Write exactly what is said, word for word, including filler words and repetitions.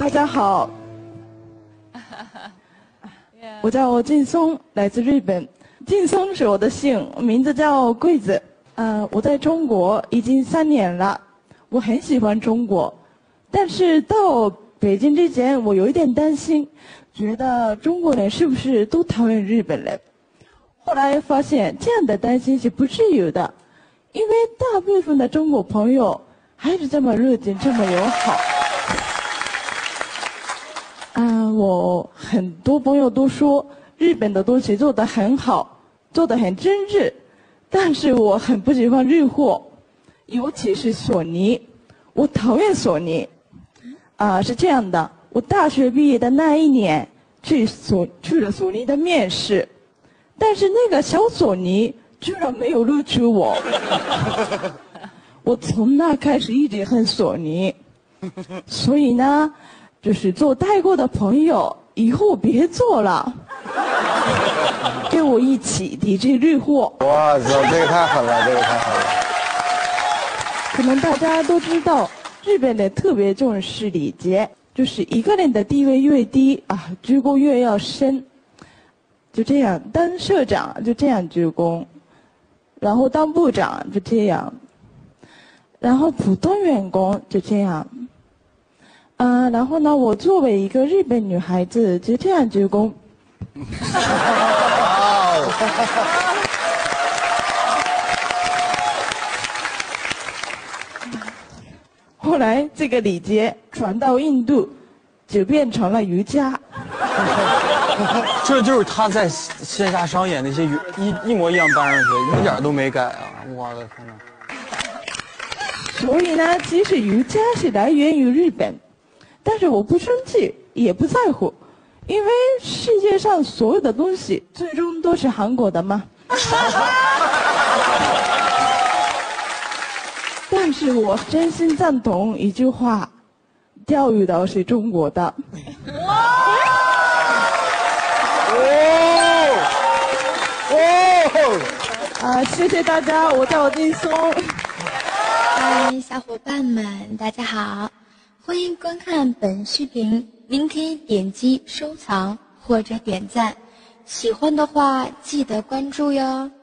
大家好，我叫劲松，来自日本。劲松是我的姓，名字叫桂子。呃，我在中国已经三年了，我很喜欢中国，但是到北京之前，我有一点担心，觉得中国人是不是都讨厌日本人？后来发现这样的担心是不至于的，因为大部分的中国朋友还是这么热情，这么友好。啊，我很多朋友都说日本的东西做得很好，做得很真挚，但是我很不喜欢日货，尤其是索尼，我讨厌索尼。啊，是这样的，我大学毕业的那一年去索去了索尼的面试，但是那个小索尼居然没有录取我。我从那开始一直恨索尼，所以呢。就是做代购的朋友，以后别做了，跟我一起抵制日货。 哇塞，这个太狠了，这个太狠了。 可能大家都知道，日本人特别重视礼节，就是一个人的地位越低啊，鞠躬越要深。就这样，当社长就这样鞠躬，然后当部长就这样，然后普通员工就这样。啊、呃，然后呢，我作为一个日本女孩子，就这样鞠躬。后来这个礼节传到印度，就变成了瑜伽。 这就是他在线下商演那些一一模一样搬上去，一点都没改啊！我的天哪！ 所以呢，其实瑜伽是来源于日本。但是我不生气，也不在乎，因为世界上所有的东西最终都是韩国的嘛。但是我真心赞同一句话：钓鱼岛是中国的。 哦哦！ 啊，谢谢大家，我叫劲松。 嗨，小伙伴们，大家好。欢迎观看本视频，您可以点击收藏或者点赞，喜欢的话记得关注哟。